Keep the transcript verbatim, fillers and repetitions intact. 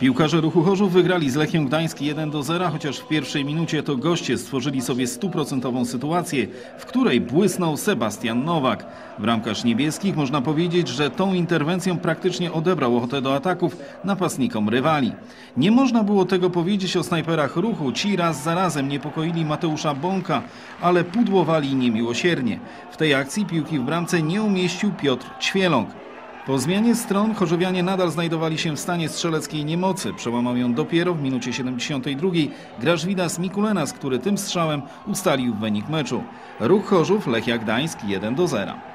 Piłkarze Ruchu Chorzów wygrali z Lechią Gdańsk jeden do zera, chociaż w pierwszej minucie to goście stworzyli sobie stuprocentową sytuację, w której błysnął Sebastian Nowak. Bramkarz niebieskich można powiedzieć, że tą interwencją praktycznie odebrał ochotę do ataków napastnikom rywali. Nie można było tego powiedzieć o snajperach Ruchu. Ci raz za razem niepokoili Mateusza Bąka, ale pudłowali niemiłosiernie. W tej akcji piłki w bramce nie umieścił Piotr Ćwieląg. Po zmianie stron chorzowianie nadal znajdowali się w stanie strzeleckiej niemocy. Przełamał ją dopiero w minucie siedemdziesiątej drugiej Grażvidas Mikulenas, który tym strzałem ustalił wynik meczu. Ruch Chorzów, Lechia Gdańsk jeden do zera.